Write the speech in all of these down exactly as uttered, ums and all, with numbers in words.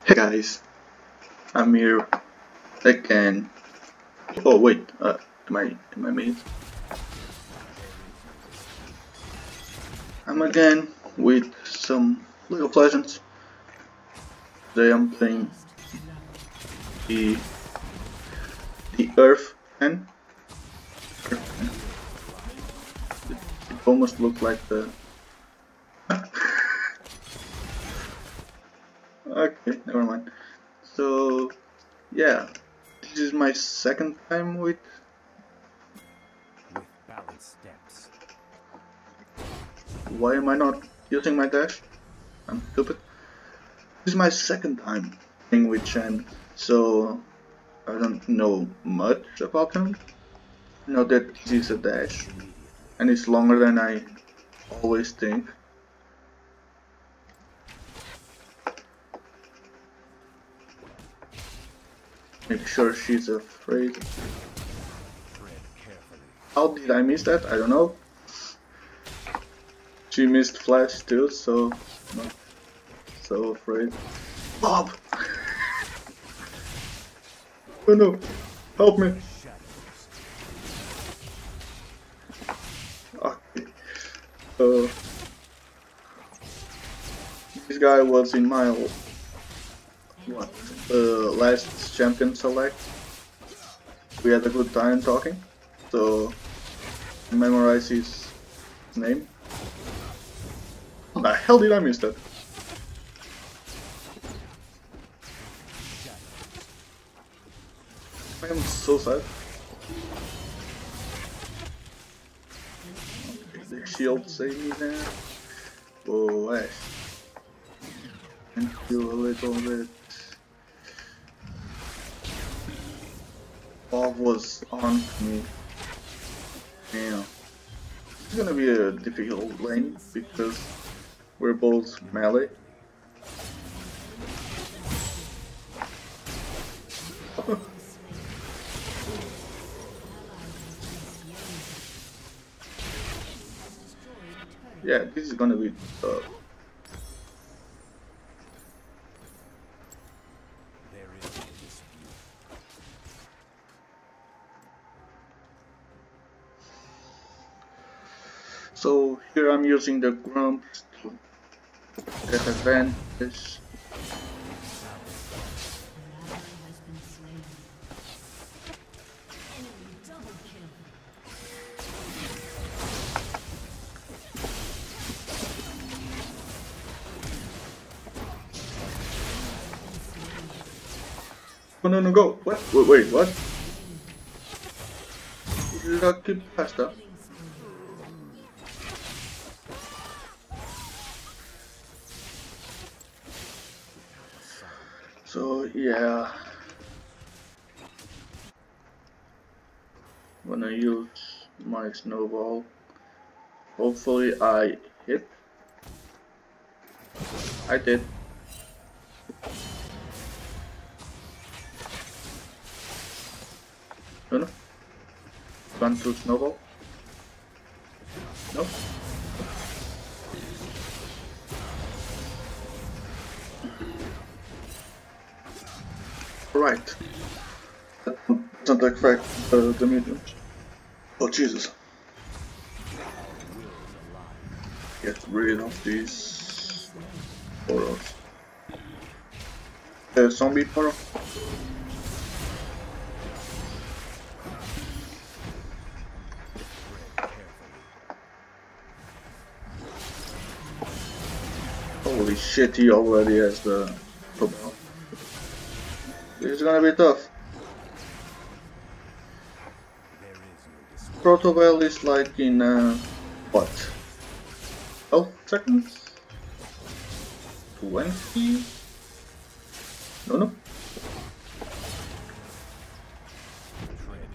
Hey guys, I'm here again. Oh wait, uh, am I am I made? I'm again with some League of Legends. Today I'm playing the the Earth and it, it almost looked like the. Okay, never mind. So yeah, this is my second time with. with balanced steps. Why am I not using my dash? I'm stupid. This is my second time playing with Chen, so I don't know much about him. I know that he's a dash, and it's longer than I always think. Make sure she's afraid. Tread carefully. How did I miss that? I don't know. She missed flash too, so not so afraid. Bob! Oh no! Help me! Shadows. Okay. So this guy was in my what? Uh, last champion select. We had a good time talking, so I memorized his name. How the hell did I miss that? I am so sad. Okay, the shield saved me there. Oh, Ash. Thank you a little bit. Bob was on me. Damn. It's gonna be a difficult lane because we're both melee. Yeah, this is gonna be tough. There is no dispute. So here I'm using the grumps to get advantage. Oh no no go! What? Wait, wait what? Did I keep faster? So yeah, I'm gonna use my snowball. Hopefully I hit. I did. No no. Run through snowball. No. Right. Don't affect uh, the mediums. Oh Jesus. Get rid of these portals. Uh, zombie portal. Holy shit, he already has the football. This is gonna be tough. There is no dispute. Protobell is like in uh, what? twelve seconds? twenty? No no. Tread.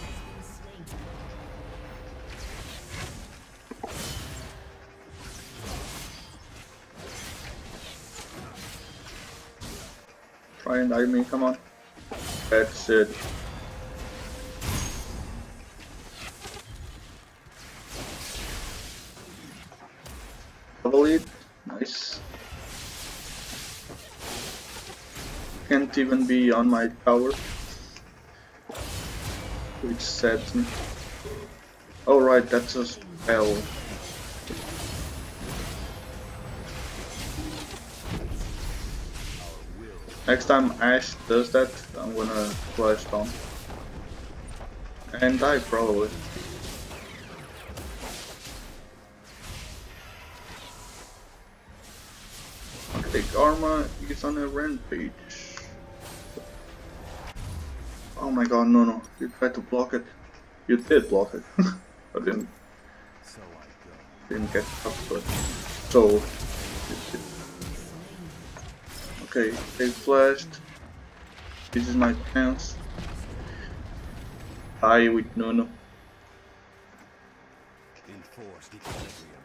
Try and dive me, come on. That's it. Double lead, nice. can't even be on my tower, which sads me. Oh right, that's a spell. Next time Ashe does that, I'm gonna flash down. And die probably. Okay, Karma is on a rampage. Oh my god, no no, you tried to block it. You did block it. I didn't So I go. didn't get up, but so okay, they flashed. This is my chance. Die with Nuno. Enforced equilibrium.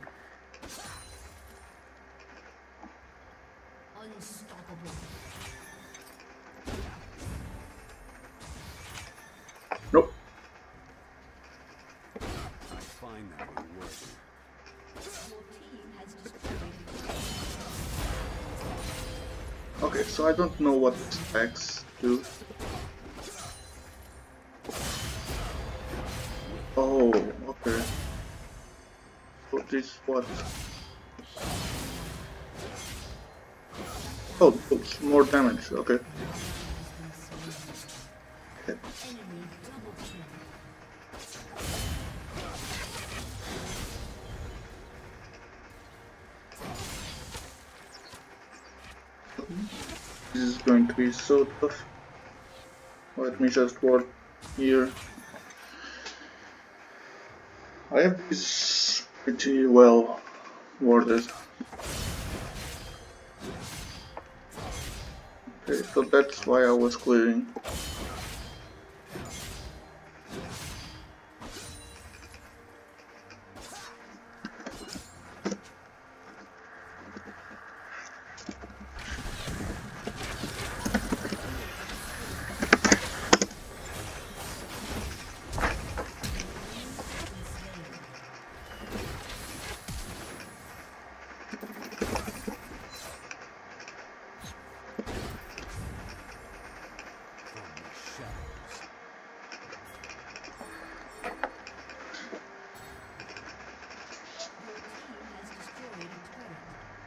Unstoppable. Nope. I find that rewarding. Your team has destroyed. Okay, so I don't know what stacks do. Oh, okay. So this what? Oh, oops, more damage. Okay. Okay. Enemy double kill. This is going to be so tough. Let me just ward here. I have this pretty well warded. Okay, so that's why I was clearing. From the shadows. Your team has destroyed a turret.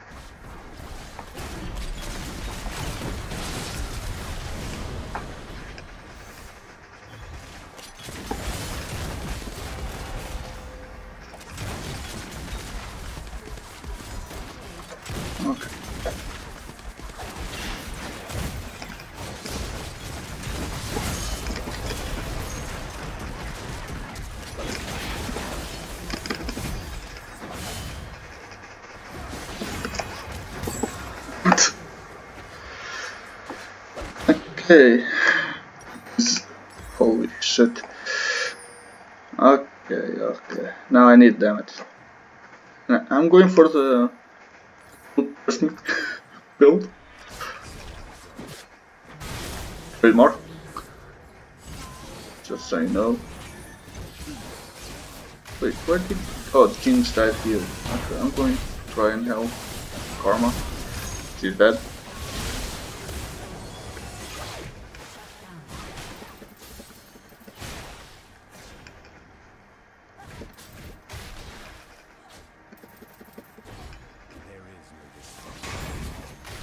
Okay. Okay. Holy shit. Okay, okay. Now I need damage. Now, I'm going for the person build. Wait more. Just say no. Wait, where did oh Jinx died here. Okay, I'm going to try and help Karma. She's dead. There is no dispute.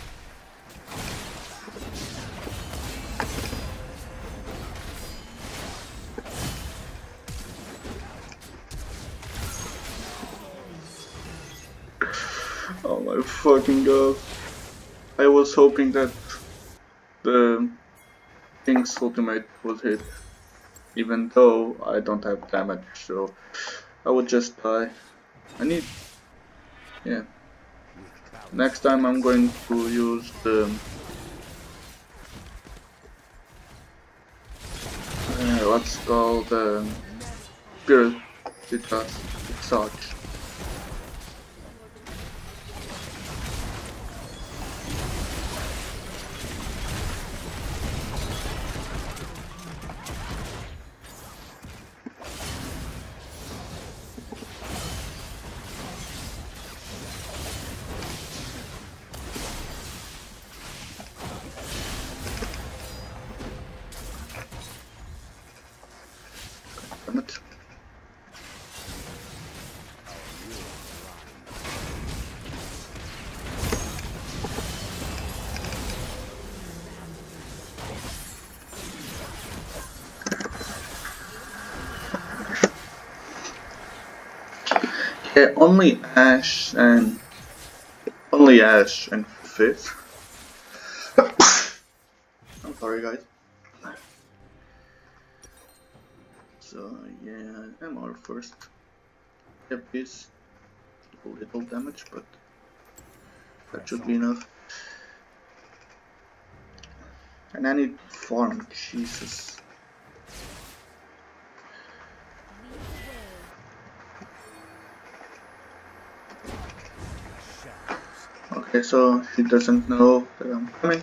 Oh my fucking god. I was hoping that the King's ultimate would hit, even though I don't have damage, so I would just die. I need... yeah. With balance. Next time I'm going to use the... Uh, what's called the... Spirit Citrus Exarch. damage. Yeah, only Ash and only Ash and Fizz. I'm sorry, guys. So yeah, I'm our first. Have this little damage, but that should be enough. And I need farm. Jesus. Okay, so she doesn't know that I'm coming.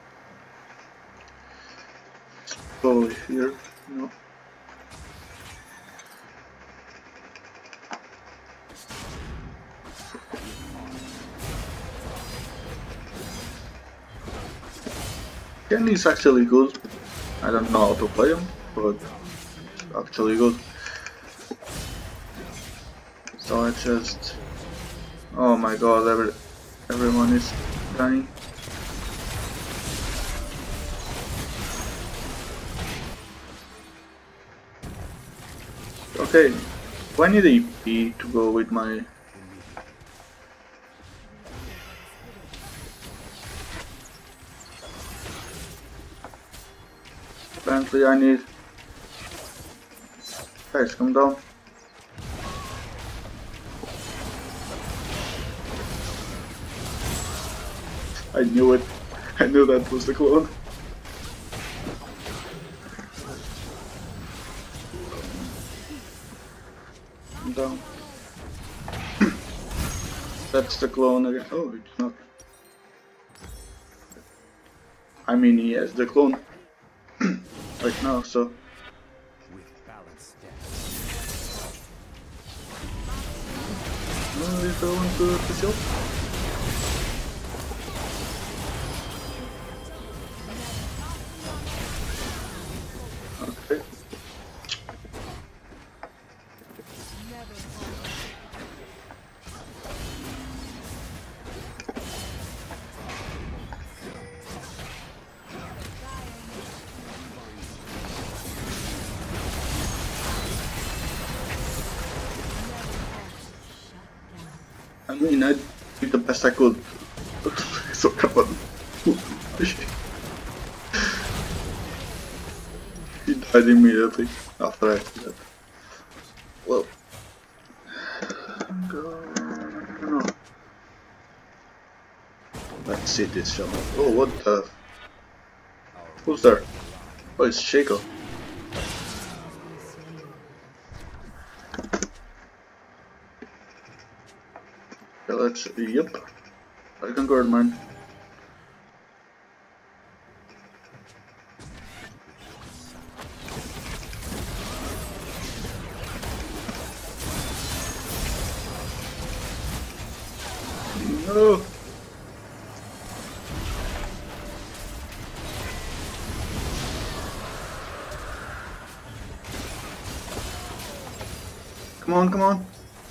Go here. No. Kenny's actually good. I don't know how to play him, but actually good. So I just... Oh my god, every, everyone is dying. Okay, do I need a E P to go with my... Apparently I need... Guys, come down. I knew it. I knew that was the clone. Come down. That's the clone again. Oh, it's not. I mean, he has the clone. Right now, so... With balanced stance. No, he's going to the shop. Okay. I mean, I did the best I could. So come on. He died immediately after I did that. Well, no. Let's see this show. Oh, what the? Who's there? Oh, it's Shaco. Yeah, let's. Yep. I can guard mine. No. Come on, come on.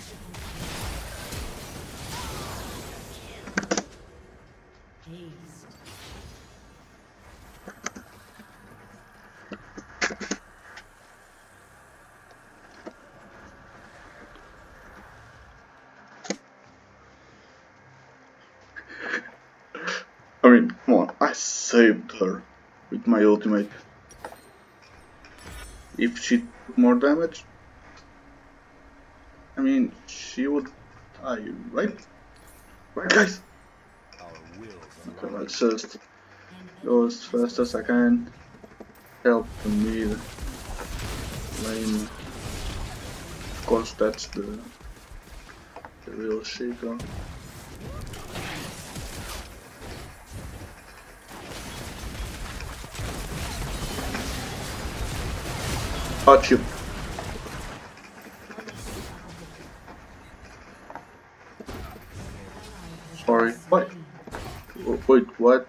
I mean, come on, I saved her with my ultimate. If she took more damage, I mean, she would die, right? Right, guys? Our wills Okay, let's just go as fast as I can. Help the mid lane. Of course, that's the, the real Shaco. Got you. Sorry. What? Wait, what?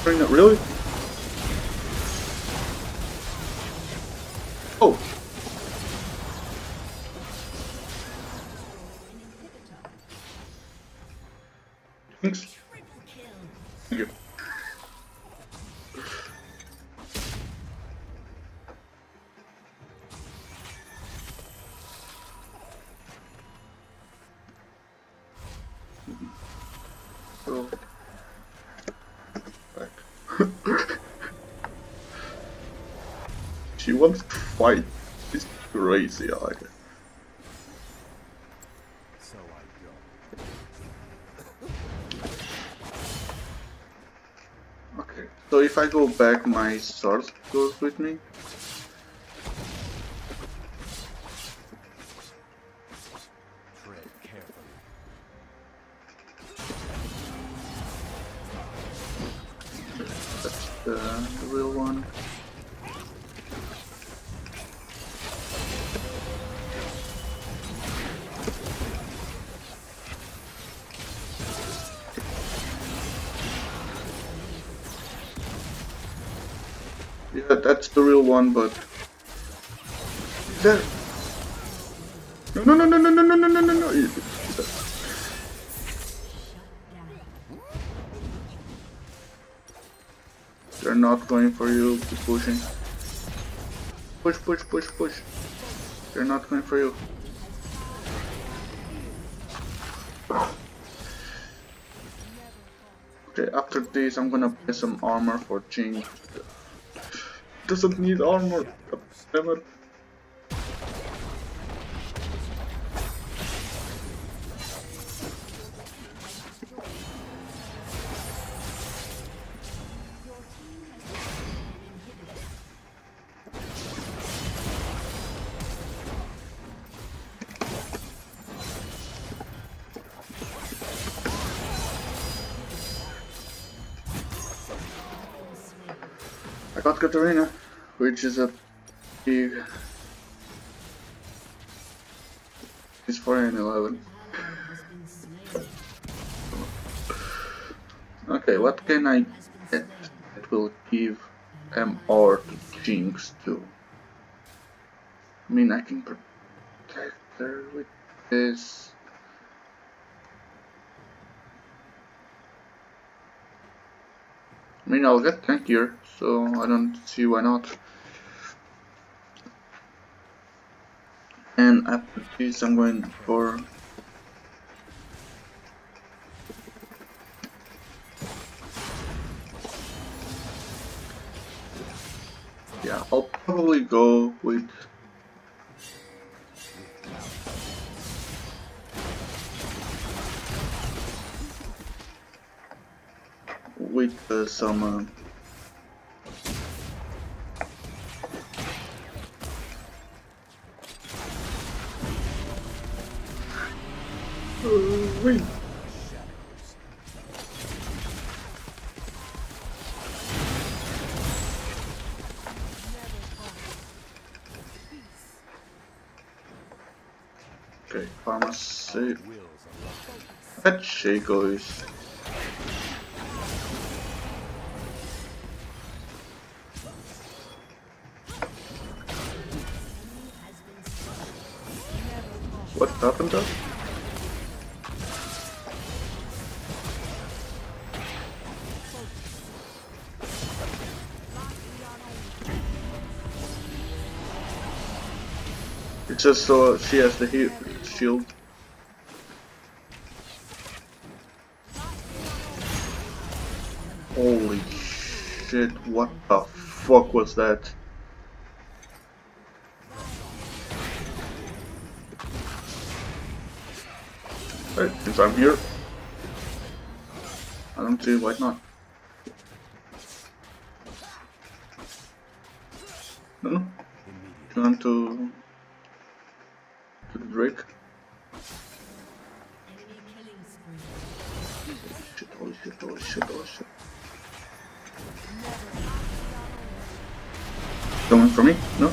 Really? Oh! Thanks. Triple kill. Thank you. So, back. She wants to fight. She's crazy, I like it. So I go. Okay, so if I go back, my sword goes with me. Tread carefully. That's the, the real one. Yeah, that's the real one, but there. No, no, no, no, no, no, no, no, no, no, no. Down. They're not going for you. Keep pushing. Push, push, push, push. They're not going for you. Okay, after this, I'm gonna buy some armor for Jing. Doesn't need armor. God damn it. I got Katarina, which is a big. She's four and eleven. Has been slain. Okay, what can I get that will give M R to Jinx too? I mean, I can protect her with this. I mean, I'll get tankier, so I don't see why not. And after this, I'm going for. Yeah, I'll probably go with. With uh, some. Uh, uh, wait. Okay, pharmacy. That Shaco is. What happened there? It's just so she has the he shield. Holy shit, what the fuck was that? Right, since I'm here, I don't see why not. No, no. You want to to the Drake? Enemy killing spree. Shit! Holy shit! Holy shit! Holy shit! Coming for me? No.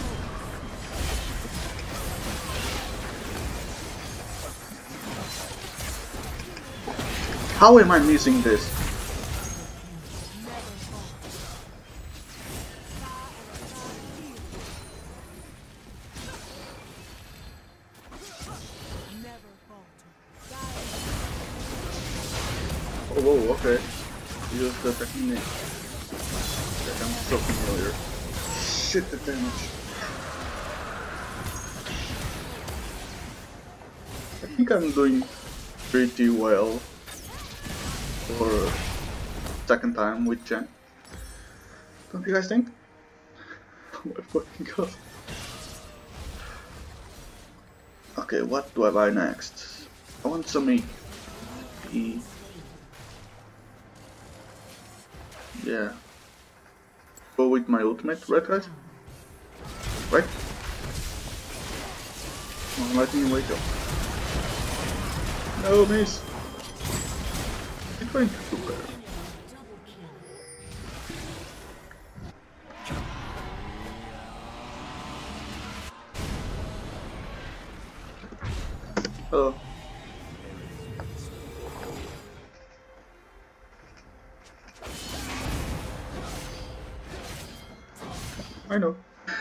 How am I missing this? Whoa, whoa, okay. Use the technique. Like I'm so familiar. Shit, the damage. I think I'm doing pretty well for second time with Chen. Don't you guys think? Oh my fucking god. Okay, what do I buy next? I want some E. E. Yeah. Go with my ultimate, right guys? Right? Oh, let me wake up. No, miss! I'm trying to do better. Hello. I know.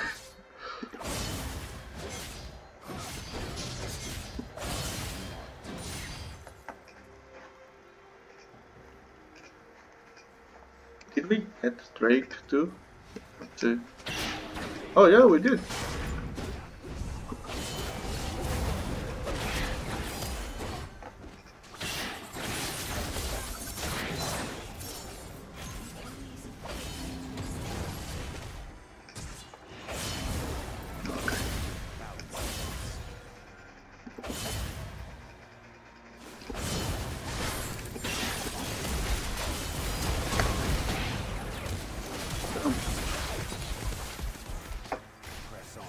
Did we get Drake too? Let's see. Oh yeah, we did. Press on.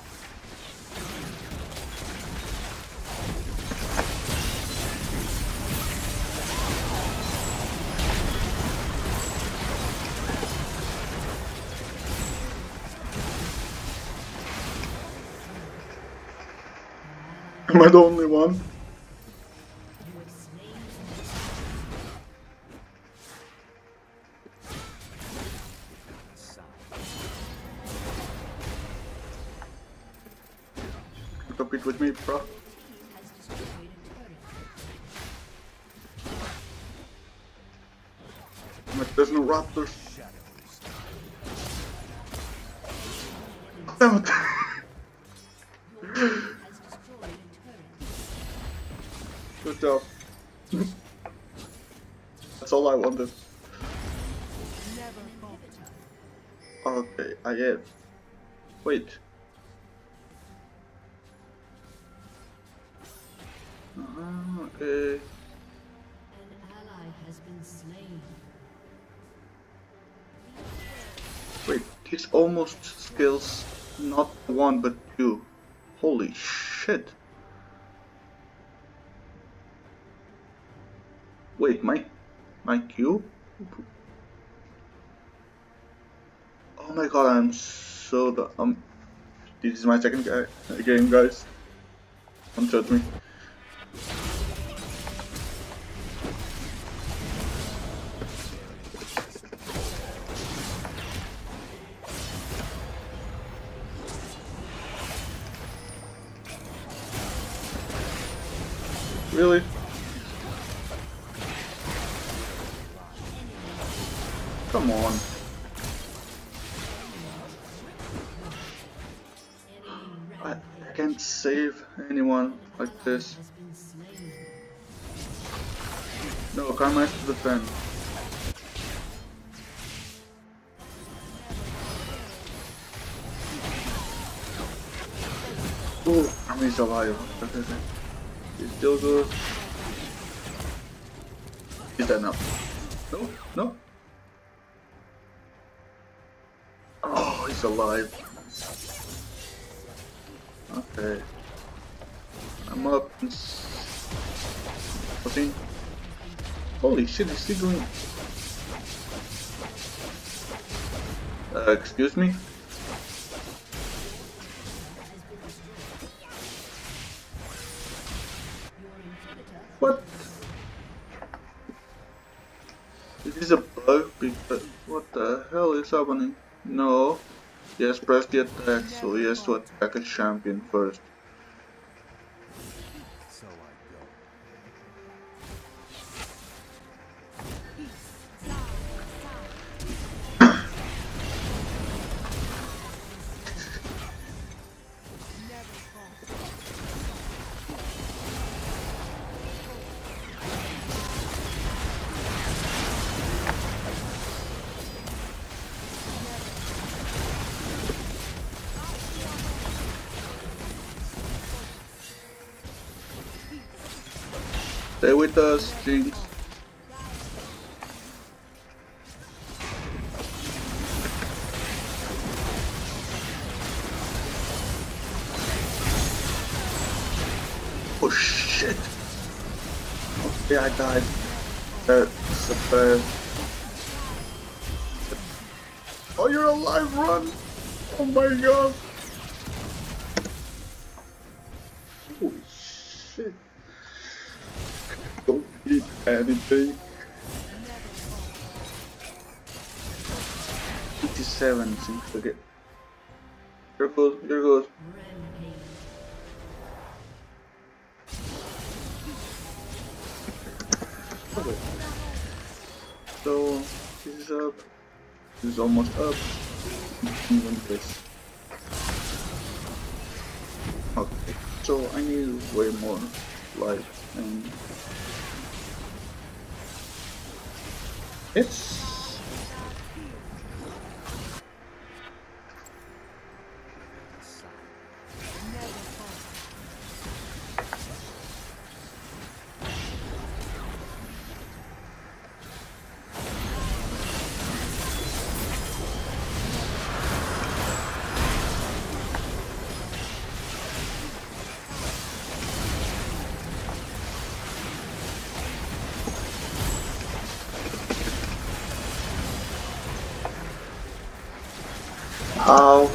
Am I the only one? Compete with me, bro. Like, there's no raptors. Damn it. Good job. That's all I wanted. Okay, I have. Wait. Uh-huh, okay. An ally has been slain. Wait, he's almost skills not one but two. Holy shit. Wait, my my Q? Oh my god, I'm so the um this is my second guy game, guys. Don't judge me. Really? Come on. I, I can't save anyone like this. No, Karma has to defend. Oh, Karma's alive. He's still good. He's dead now. No, no. Oh, he's alive. Okay. I'm up. fourteen. Holy shit, is he going? Uh, excuse me? What? Is this a bug? Because what the hell is happening? No. Yes, press the attack, so he has to attack a champion first. So I go. Stay with us, Jinx. Oh shit! Okay, I died. That's a bad. Oh, you're alive, run! Oh my god! Holy shit! Don't eat anything. fifty-seven seems to get. You're good, you're good. Okay. So, this is up. This is almost up. Even this. Okay, so I need way more life and it's how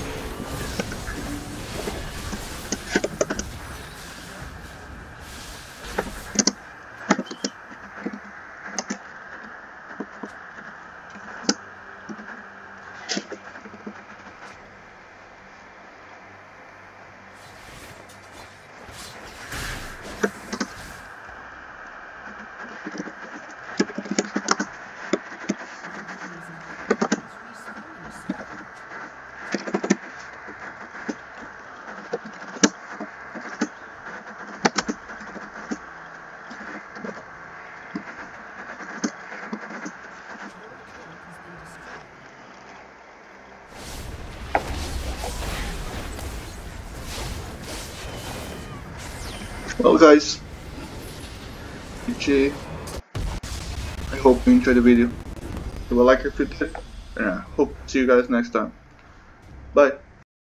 well guys, G G. I hope you enjoyed the video. Leave a like if you did, and I hope to see you guys next time. Bye.